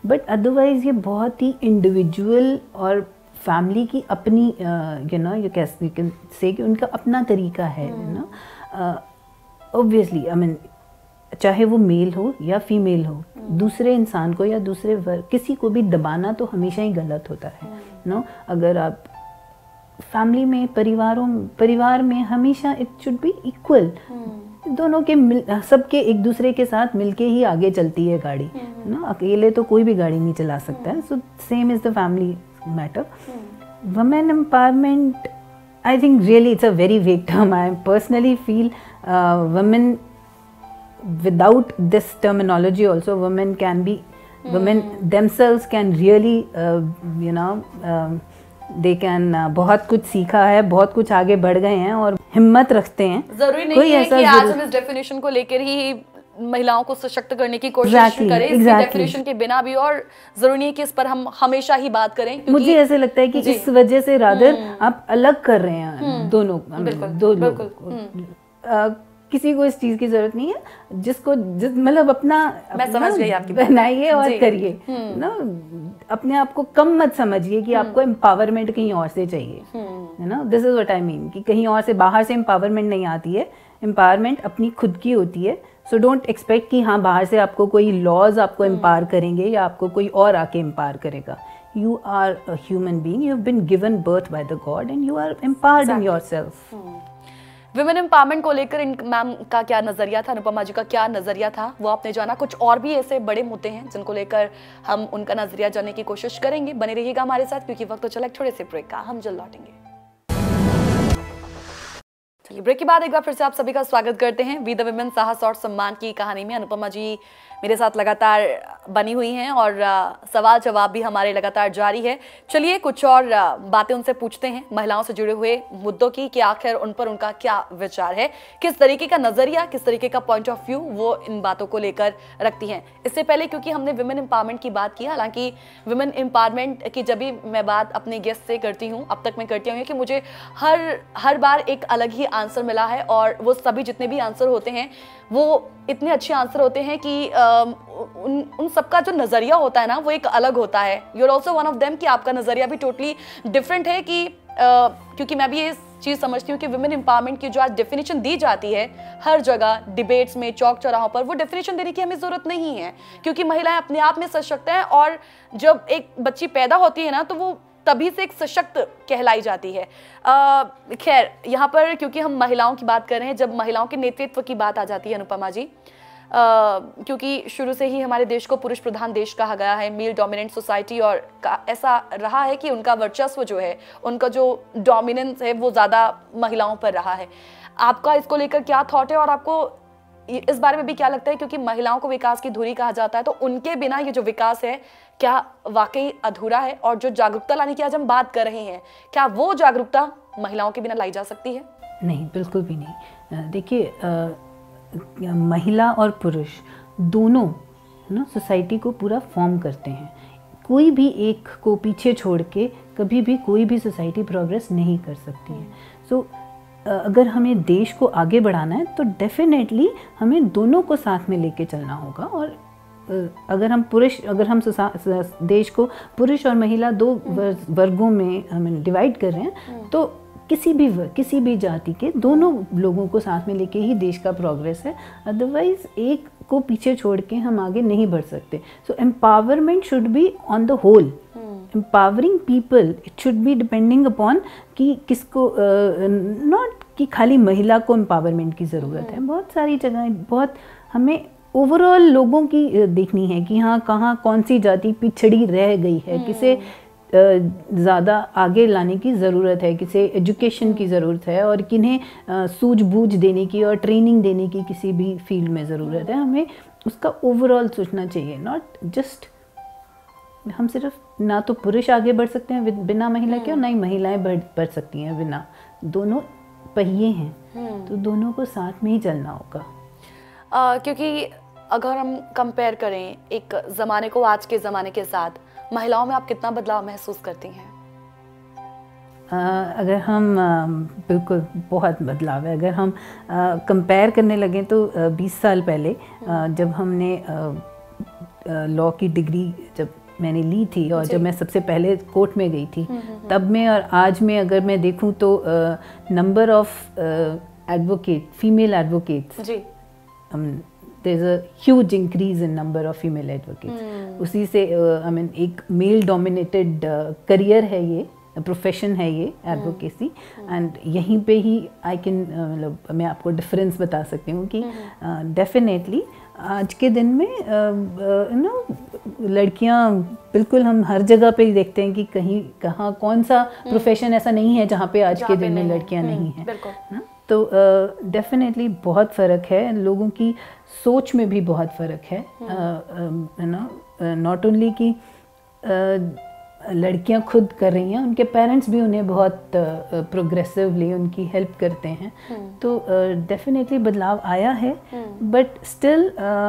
बट अदरवाइज ये बहुत ही इंडिविजुअल और फैमिली की अपनी यू नो यू कैन से कि उनका अपना तरीका है, you know. Obviously I mean चाहे वो मेल हो या फीमेल हो, दूसरे इंसान को या दूसरे वर्ग किसी को भी दबाना तो हमेशा ही गलत होता है, नो। अगर आप फैमिली में, परिवारों परिवार में हमेशा इट शुड बी इक्वल, दोनों के मिल सबके एक दूसरे के साथ मिलके ही आगे चलती है गाड़ी, नो। अकेले तो कोई भी गाड़ी नहीं चला सकता है। So same is the family matter. Women empowerment, I think really it's a very vague term. I personally feel uh, women, without this terminology also, women can be, mm. women themselves can really, uh, you know, uh, they can uh, बहुत कुछ सीखा है, बहुत कुछ आगे बढ़ गए हैं और हिम्मत रखते हैं। जरूरी नहीं है कि आज हम इस डेफिनेशन को लेकर ही महिलाओं को सशक्त करने की कोशिश exactly, करें, इस exactly. डेफिनेशन के बिना भी, और जरूरी नहीं है कि इस पर हम हमेशा ही बात करें। मुझे ऐसे लगता है कि इस वजह से रादर आप अलग कर रहे हैं दोनों, दो लोग। किसी को इस चीज की जरूरत नहीं है, जिसको जिस मतलब अपना मैं समझ गई आपकी बनाइए और करिए ना। अपने आप को कम मत समझिए कि आपको एम्पावरमेंट कहीं और से चाहिए, है ना। This is what I mean कि कहीं और से, बाहर से एम्पावरमेंट नहीं आती है। एम्पावरमेंट अपनी खुद की होती है। सो डोंट एक्सपेक्ट कि हाँ बाहर से आपको कोई लॉज आपको एम्पावर करेंगे या आपको कोई और आके एम्पावर करेगा। You are a human being, you have been given birth by the God and you are empowered in yourself. Women empowerment को लेकर इन मैम का क्या नजरिया था, अनुपमा जी का क्या नजरिया था, वो आपने जाना। कुछ और भी ऐसे बड़े मुद्दे हैं जिनको लेकर हम उनका नजरिया जानने की कोशिश करेंगे। बने रहिएगा हमारे साथ, क्योंकि वक्त तो चला छोटे से ब्रेक का, हम जल्द लौटेंगे। चलिए ब्रेक के बाद एक बार फिर से आप सभी का स्वागत करते हैं वी द विमेन साहस और सम्मान की कहानी में। अनुपमा जी मेरे साथ लगातार बनी हुई हैं और सवाल जवाब भी हमारे लगातार जारी है। चलिए कुछ और बातें उनसे पूछते हैं महिलाओं से जुड़े हुए मुद्दों की, कि आखिर उन पर उनका क्या विचार है, किस तरीके का नजरिया, किस तरीके का पॉइंट ऑफ व्यू वो इन बातों को लेकर रखती हैं। इससे पहले क्योंकि हमने विमेन एम्पावरमेंट की बात की, हालांकि विमेन एम्पावरमेंट की जब भी मैं बात अपने गेस्ट से करती हूँ, अब तक मैं करती हूँ, कि मुझे हर हर बार एक अलग ही आंसर मिला है, और वो सभी जितने भी आंसर होते हैं वो इतने अच्छे आंसर होते हैं कि आ, उन उन सबका जो नज़रिया होता है ना वो एक अलग होता है। You are also one of them, कि आपका नज़रिया भी टोटली डिफरेंट है। कि आ, क्योंकि मैं भी ये चीज़ समझती हूँ कि विमेन एम्पावरमेंट की जो आज डेफिनेशन दी जाती है हर जगह, डिबेट्स में, चौक चौराहों पर, वो डेफिनेशन देने की हमें ज़रूरत नहीं है, क्योंकि महिलाएं अपने आप में सशक्त हैं। और जब एक बच्ची पैदा होती है ना तो वो तभी से एक सशक्त कहलाई जाती है। खैर यहाँ पर क्योंकि हम महिलाओं की बात कर रहे हैं, जब महिलाओं के नेतृत्व की बात आ जाती है अनुपमा जी, Uh, क्योंकि शुरू से ही हमारे देश को पुरुष प्रधान देश कहा गया है, मेल डोमिनेंट सोसाइटी, और ऐसा रहा है कि उनका वर्चस्व जो है, उनका जो डोमिनेंस है वो ज़्यादा महिलाओं पर रहा है। आपका इसको लेकर क्या थॉट है, और आपको इस बारे में भी क्या लगता है, क्योंकि महिलाओं को विकास की धुरी कहा जाता है, तो उनके बिना ये जो विकास है क्या वाकई अधूरा है? और जो जागरूकता लाने की आज हम बात कर रहे हैं, क्या वो जागरूकता महिलाओं के बिना लाई जा सकती है? नहीं, बिल्कुल भी नहीं। देखिए, महिला और पुरुष दोनों ना सोसाइटी को पूरा फॉर्म करते हैं। कोई भी एक को पीछे छोड़ के कभी भी कोई भी सोसाइटी प्रोग्रेस नहीं कर सकती है। सो so, अगर हमें देश को आगे बढ़ाना है तो डेफिनेटली हमें दोनों को साथ में लेके चलना होगा। और अगर हम पुरुष अगर हम देश को पुरुष और महिला दो वर्गों में हम डिवाइड कर रहे हैं, तो किसी भी किसी भी जाति के दोनों लोगों को साथ में लेके ही देश का प्रोग्रेस है। अदरवाइज एक को पीछे छोड़ के हम आगे नहीं बढ़ सकते। So empowerment should be on the whole, empowering people, it should be depending upon कि किसको, नॉट uh, कि खाली महिला को एम्पावरमेंट की ज़रूरत है। बहुत सारी जगह, बहुत हमें ओवरऑल लोगों की देखनी है कि हाँ कहाँ कौन सी जाति पिछड़ी रह गई है, किसे ज़्यादा आगे लाने की ज़रूरत है, किसे एजुकेशन की ज़रूरत है, और किन्हें सूझबूझ देने की और ट्रेनिंग देने की किसी भी फील्ड में ज़रूरत है। हमें उसका ओवरऑल सोचना चाहिए, नॉट जस्ट हम सिर्फ ना तो पुरुष आगे बढ़ सकते हैं बिना महिला के, और ना ही महिलाएं बढ़ बढ़ सकती हैं बिना। दोनों पहिए हैं, तो दोनों को साथ में ही चलना होगा। uh, क्योंकि अगर हम कंपेयर करें एक ज़माने को आज के ज़माने के साथ, महिलाओं में आप कितना बदलाव महसूस करती हैं? uh, अगर हम uh, बिल्कुल बहुत बदलाव है। अगर हम कंपेयर uh, करने लगे तो बीस uh, साल पहले uh, जब हमने uh, लॉ की डिग्री जब मैंने ली थी और जब मैं सबसे पहले कोर्ट में गई थी, तब में और आज में अगर मैं देखूं तो number of advocate, female advocates, जी, there is a huge increase in number of female advocates. उसी से आई मीन एक मेल डोमिनेटेड करियर है ये, प्रोफेशन है ये एडवोकेसी, एंड यहीं पे ही आई कैन मतलब मैं आपको डिफरेंस बता सकती हूँ कि डेफिनेटली uh, आज के दिन में यू नो लड़कियाँ बिल्कुल, हम हर जगह पे ही देखते हैं कि कहीं कहाँ कौन सा प्रोफेशन ऐसा नहीं है जहाँ पे आज के दिन में लड़कियाँ नहीं हैं ना। तो डेफिनेटली uh, बहुत फ़र्क है, लोगों की सोच में भी बहुत फ़र्क है, यू नो नॉट ओनली कि uh, लड़कियां खुद कर रही हैं, उनके पेरेंट्स भी उन्हें बहुत प्रोग्रेसिवली uh, उनकी हेल्प करते हैं। तो डेफिनेटली uh, बदलाव आया है, बट स्टिल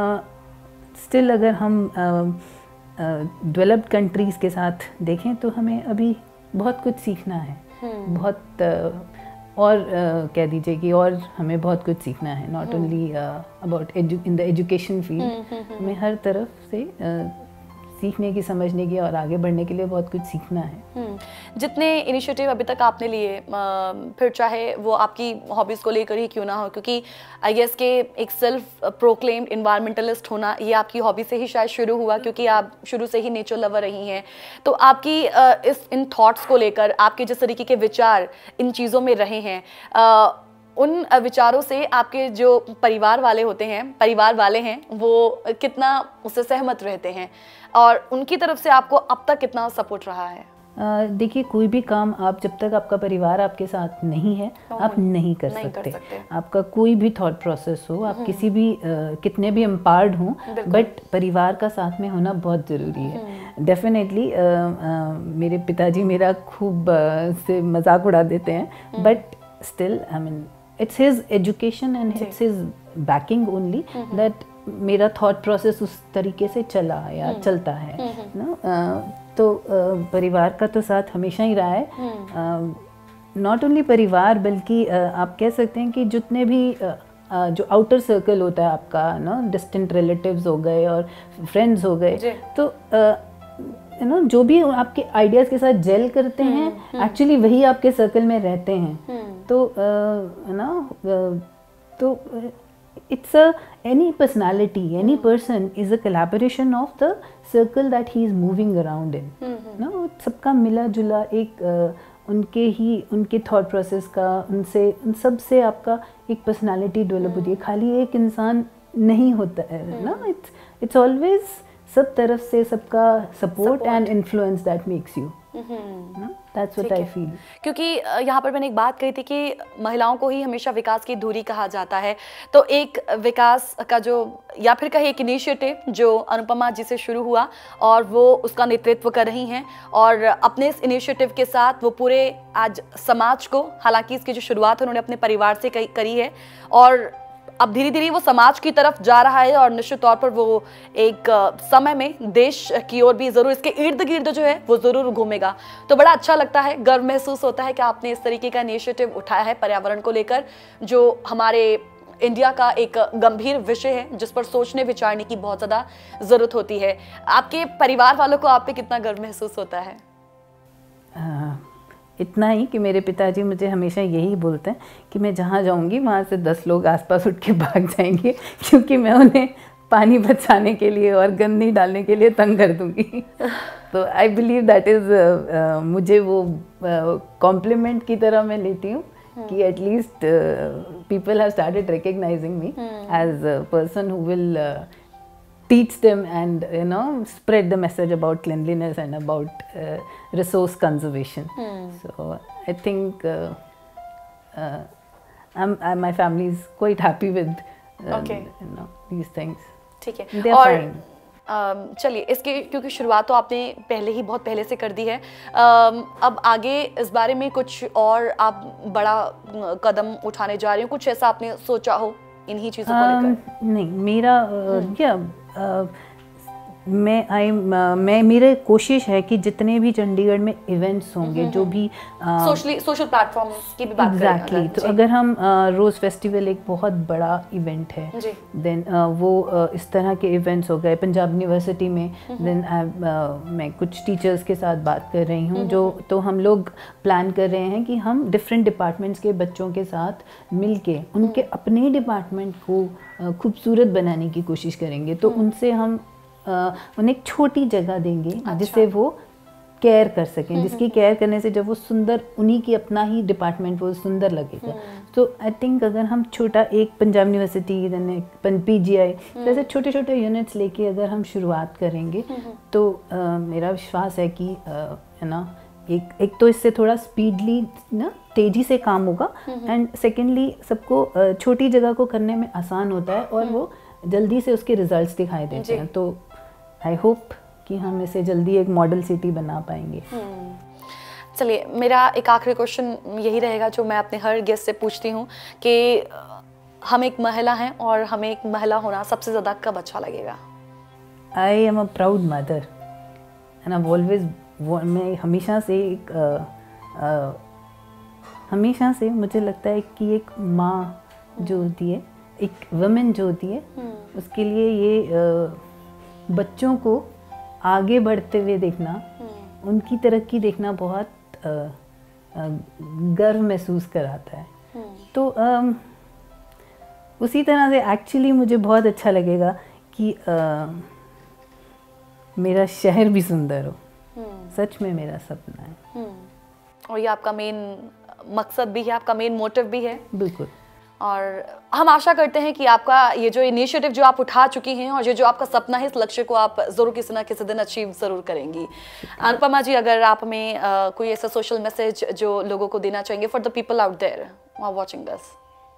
स्टिल अगर हम डेवलप्ड uh, कंट्रीज़ uh, के साथ देखें तो हमें अभी बहुत कुछ सीखना है, बहुत uh, और uh, कह दीजिए कि और हमें बहुत कुछ सीखना है, not only about in the education field, हमें हर तरफ से uh, सीखने की, समझने की और आगे बढ़ने के लिए बहुत कुछ सीखना है। जितने इनिशिएटिव अभी तक आपने लिए, फिर चाहे वो आपकी हॉबीज़ को लेकर ही क्यों ना हो, क्योंकि आई गेस के एक सेल्फ प्रोक्लेम्ड इन्वायरमेंटलिस्ट होना ये आपकी हॉबी से ही शायद शुरू हुआ, क्योंकि आप शुरू से ही नेचर लवर रही हैं। तो आपकी इस इन थॉट्स को लेकर आपके जिस तरीके के विचार इन चीज़ों में रहे हैं, उन विचारों से आपके जो परिवार वाले होते हैं, परिवार वाले हैं, वो कितना उससे सहमत रहते हैं और उनकी तरफ से आपको अब तक कितना सपोर्ट रहा है? देखिए, कोई भी काम आप जब तक आपका परिवार आपके साथ नहीं है आप नहीं कर, नहीं सकते। कर सकते आपका कोई भी थॉट प्रोसेस हो, आप किसी भी uh, कितने भी एम्पावर्ड हों, बट परिवार का साथ में होना बहुत ज़रूरी है। डेफिनेटली uh, uh, मेरे पिताजी मेरा खूब uh, से मजाक उड़ा देते हैं, but still I mean it's his education and it's his backing only that मेरा थॉट प्रोसेस उस तरीके से चला या चलता है ना। तो परिवार का तो साथ हमेशा ही रहा है, नॉट ओनली परिवार बल्कि आप कह सकते हैं कि जितने भी जो आउटर सर्कल होता है आपका ना, डिस्टेंट रिलेटिव्स हो गए और फ्रेंड्स हो गए, तो यू नो जो भी आपके आइडियाज़ के साथ जेल करते हैं एक्चुअली वही आपके सर्कल में रहते हैं। तो ना तो it's a any personality, any person is a collaboration of the circle that he is moving around in. ना सबका मिला जुला एक uh, उनके ही उनके थॉट प्रोसेस का, उनसे उन सब से आपका एक पर्सनालिटी डेवलप होती है, खाली एक इंसान नहीं होता है ना। इट्स इट्स ऑलवेज सब तरफ से सबका support and influence that makes you, that's what I feel. क्योंकि यहाँ पर मैंने एक बात कही थी कि महिलाओं को ही हमेशा विकास की धुरी कहा जाता है, तो एक विकास का जो या फिर कहे एक इनिशिएटिव जो अनुपमा जी से शुरू हुआ और वो उसका नेतृत्व कर रही हैं, और अपने इस इनिशिएटिव के साथ वो पूरे आज समाज को, हालांकि इसकी जो शुरुआत है उन्होंने अपने परिवार से करी है और अब धीरे धीरे वो समाज की तरफ जा रहा है और निश्चित तौर पर वो एक समय में देश की ओर भी जरूर, इसके इर्द गिर्द जो है वो जरूर घूमेगा। तो बड़ा अच्छा लगता है, गर्व महसूस होता है कि आपने इस तरीके का इनिशिएटिव उठाया है पर्यावरण को लेकर, जो हमारे इंडिया का एक गंभीर विषय है जिस पर सोचने विचारने की बहुत ज़्यादा ज़रूरत होती है। आपके परिवार वालों को आप पे कितना गर्व महसूस होता है? आ... इतना ही कि मेरे पिताजी मुझे हमेशा यही बोलते हैं कि मैं जहाँ जाऊँगी वहाँ से दस लोग आसपास उठ के भाग जाएंगे, क्योंकि मैं उन्हें पानी बचाने के लिए और गंद नहीं डालने के लिए तंग कर दूँगी। तो आई बिलीव दैट इज़, मुझे वो कॉम्प्लीमेंट uh, की तरह मैं लेती हूँ कि at least people have started recognising me as a person who will teach them and you know spread the message about cleanliness and about uh, resource conservation. Hmm. So I think uh, uh, I'm, I, my family is quite happy with uh, okay. you know these things. ठीक है। They are और fine. uh, चलिए, इसकी क्योंकि शुरुआत तो आपने पहले ही बहुत पहले से कर दी है, uh, अब आगे इस बारे में कुछ और आप बड़ा कदम उठाने जा रही हो, कुछ ऐसा आपने सोचा हो इन्हीं चीज़ों को लेकर? नहीं, मेरा क्या मैं आई मैं मेरा कोशिश है कि जितने भी चंडीगढ़ में इवेंट्स होंगे, जो भी सोशली सोशल प्लेटफॉर्म्स की भी बात करें एग्जैक्टली, तो अगर हम रोज़ फेस्टिवल एक बहुत बड़ा इवेंट है, देन वो uh, इस तरह के इवेंट्स हो गए पंजाब यूनिवर्सिटी में, देन uh, मैं कुछ टीचर्स के साथ बात कर रही हूँ, जो तो हम लोग प्लान कर रहे हैं कि हम डिफरेंट डिपार्टमेंट्स के बच्चों के साथ मिलके उनके अपने डिपार्टमेंट को uh, खूबसूरत बनाने की कोशिश करेंगे। तो उनसे हम Uh, उन्हें एक छोटी जगह देंगे, अच्छा, जिससे वो केयर कर सकें, जिसकी केयर करने से जब वो सुंदर, उन्हीं की अपना ही डिपार्टमेंट वो सुंदर लगेगा। तो आई थिंक अगर हम छोटा एक पंजाब यूनिवर्सिटी, देन पीजीआई, जैसे छोटे छोटे यूनिट्स लेके अगर हम शुरुआत करेंगे तो uh, मेरा विश्वास है कि है uh, ना, एक एक तो इससे थोड़ा स्पीडली ना तेज़ी से काम होगा, एंड सेकेंडली सबको uh, छोटी जगह को करने में आसान होता है और वो जल्दी से उसके रिजल्ट्स दिखाई देते हैं। तो आई होप कि हम इसे जल्दी एक मॉडल सिटी बना पाएंगे। चलिए, मेरा एक आखिरी क्वेश्चन यही रहेगा जो मैं अपने हर गेस्ट से पूछती हूँ कि हम एक महिला हैं और हमें एक महिला होना सबसे ज़्यादा कब अच्छा लगेगा? I am a proud mother and I always, मैं हमेशा से एक आ, आ, हमेशा से मुझे लगता है कि एक माँ जो होती है, एक वुमेन जो होती है, उसके लिए ये आ, बच्चों को आगे बढ़ते हुए देखना, उनकी तरक्की देखना बहुत आ, आ, गर्व महसूस कराता है। तो आ, उसी तरह से एक्चुअली मुझे बहुत अच्छा लगेगा कि आ, मेरा शहर भी सुंदर हो। सच में मेरा सपना है, और ये आपका मेन मकसद भी है, आपका मेन मोटिव भी है। बिल्कुल। और हम आशा करते हैं कि आपका ये जो इनिशिएटिव जो आप उठा चुकी हैं और ये जो आपका सपना है, इस लक्ष्य को आप ज़रूर किसी ना किसी दिन अचीव ज़रूर करेंगी। अनुपमा जी, अगर आप में uh, कोई ऐसा सोशल मैसेज जो लोगों को देना चाहेंगे for the people out there who are watching this.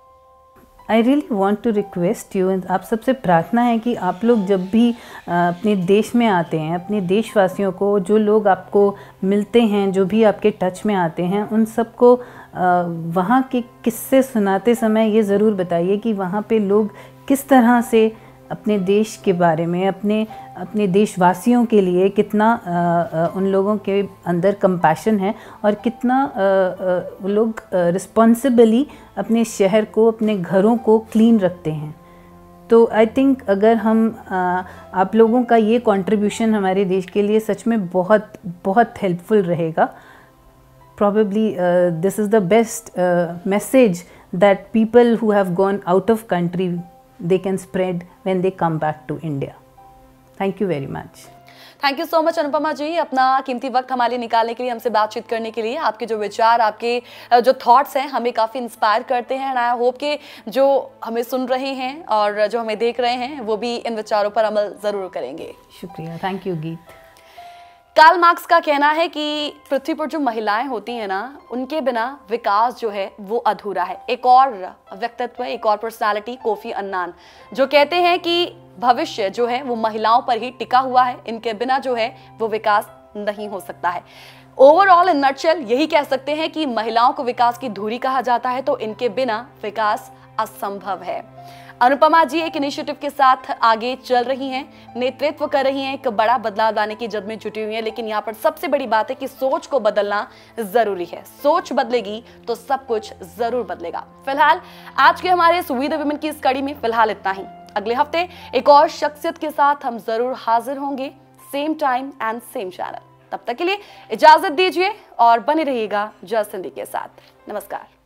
I really want to request you, आप सबसे प्रार्थना है कि आप लोग जब भी अपने देश में आते हैं, अपने देशवासियों को, जो लोग आपको मिलते हैं, जो भी आपके टच में आते हैं, उन सबको वहाँ के किस्से सुनाते समय ये ज़रूर बताइए कि वहाँ पे लोग किस तरह से अपने देश के बारे में, अपने अपने देशवासियों के लिए कितना आ, आ, उन लोगों के अंदर कंपैशन है और कितना वो लोग रिस्पॉन्सिबली अपने शहर को, अपने घरों को क्लीन रखते हैं। तो आई थिंक अगर हम आ, आप लोगों का ये कंट्रीब्यूशन हमारे देश के लिए सच में बहुत बहुत हेल्पफुल रहेगा। Probably uh, this is the best uh, message that people who have gone out of country they can spread when they come back to India. Thank you very much. Thank you so much Anupama ji, अपना कीमती वक्त हमारे लिए निकालने के लिए, हमसे बातचीत करने के लिए। आपके जो विचार, आपके जो थॉट्स हैं हमें काफ़ी इंस्पायर करते हैं, एंड आई होप कि जो हमें सुन रहे हैं और जो हमें देख रहे हैं वो भी इन विचारों पर अमल ज़रूर करेंगे। शुक्रिया, thank you Geet. Karl Marx का कहना है कि पृथ्वी पर जो महिलाएं होती हैं ना, उनके बिना विकास जो है वो अधूरा है। एक और व्यक्तित्व, एक और पर्सनालिटी, कोफी अन्नान, जो कहते हैं कि भविष्य जो है वो महिलाओं पर ही टिका हुआ है, इनके बिना जो है वो विकास नहीं हो सकता है। ओवरऑल इन नटशेल यही कह सकते हैं कि महिलाओं को विकास की धुरी कहा जाता है, तो इनके बिना विकास असंभव है। अनुपमा जी एक इनिशिएटिव के साथ आगे चल रही हैं, नेतृत्व कर रही हैं, एक बड़ा बदलाव लाने की जद में जुटी हुई हैं, लेकिन यहाँ पर सबसे बड़ी बात है कि सोच को बदलना जरूरी है। सोच बदलेगी तो सब कुछ जरूर बदलेगा। फिलहाल आज के हमारे इस वी द वुमेन की इस कड़ी में फिलहाल इतना ही। अगले हफ्ते एक और शख्सियत के साथ हम जरूर हाजिर होंगे, same time and same channel. तब तक के लिए इजाजत दीजिए और बने रहिएगा जस हिंदी के साथ। नमस्कार।